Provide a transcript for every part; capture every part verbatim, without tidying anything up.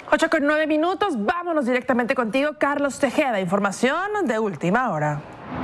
ocho con nueve minutos, vámonos directamente contigo, Carlos Tejeda, información de última hora.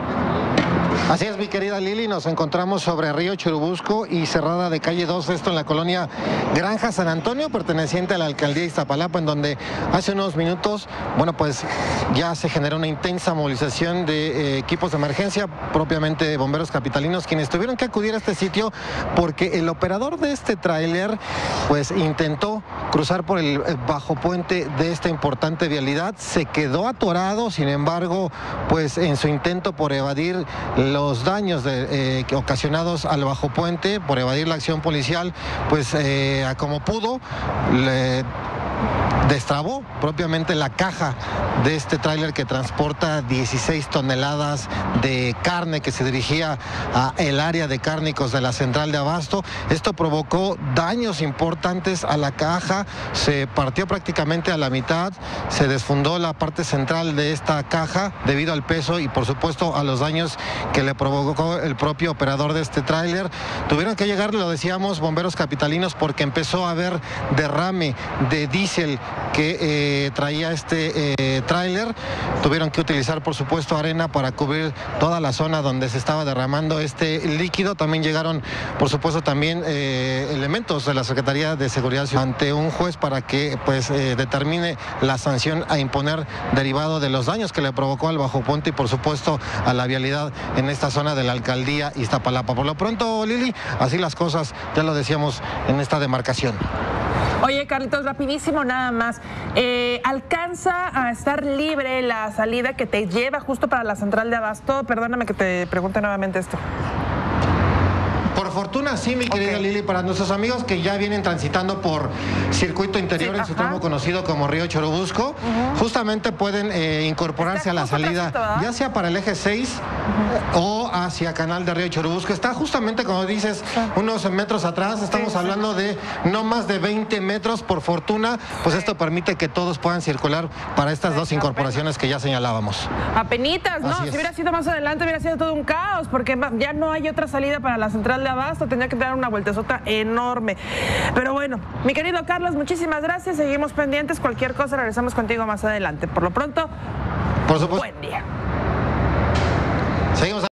Así es, mi querida Lili, nos encontramos sobre Río Churubusco y cerrada de calle dos, esto en la colonia Granja San Antonio, perteneciente a la alcaldía de Iztapalapa, en donde hace unos minutos, bueno, pues ya se generó una intensa movilización de eh, equipos de emergencia, propiamente de bomberos capitalinos, quienes tuvieron que acudir a este sitio porque el operador de este tráiler, pues intentó cruzar por el bajo puente de esta importante vialidad, se quedó atorado, sin embargo, pues en su intento por evadir los daños de, eh, ocasionados al bajo puente, por evadir la acción policial, pues eh, como pudo, le destrabó propiamente la caja de este tráiler que transporta dieciséis toneladas de carne que se dirigía a el área de cárnicos de la central de abasto. Esto provocó daños importantes a la caja, se partió prácticamente a la mitad, se desfundó la parte central de esta caja debido al peso y por supuesto a los daños que le provocó el propio operador de este tráiler. Tuvieron que llegar, lo decíamos, bomberos capitalinos porque empezó a haber derrame de diésel que eh, traía este eh, tráiler. Tuvieron que utilizar, por supuesto, arena para cubrir toda la zona donde se estaba derramando este líquido. También llegaron, por supuesto, también eh, elementos de la Secretaría de Seguridad Ciudadana ante un juez para que pues eh, determine la sanción a imponer derivado de los daños que le provocó al bajo puente y, por supuesto, a la vialidad en esta zona de la alcaldía Iztapalapa. Por lo pronto, Lili, así las cosas, ya lo decíamos, en esta demarcación. Oye, Carlitos, rapidísimo nada más. Eh, ¿Alcanza a estar libre la salida que te lleva justo para la central de abasto? Perdóname que te pregunte nuevamente esto. Por fortuna sí, mi querida okay. Lili, para nuestros amigos que ya vienen transitando por circuito interior, sí, en su tramo conocido como Río Churubusco, uh-huh. justamente pueden eh, incorporarse a la salida, tracito, ya sea para el eje seis uh-huh. o hacia Canal de Río Churubusco. Está justamente, como dices, uh-huh. unos metros atrás, estamos sí, hablando sí. de no más de veinte metros. Por fortuna, pues sí. esto permite que todos puedan circular para estas sí, dos incorporaciones que ya señalábamos. Apenitas, ¿no? Así si es. hubiera sido más adelante, hubiera sido todo un caos, porque ya no hay otra salida para la central de abasto, tendría que dar una vueltezota enorme. Pero bueno, mi querido Carlos, muchísimas gracias, seguimos pendientes, cualquier cosa regresamos contigo más adelante. Por lo pronto, por supuesto. Buen día. Seguimos.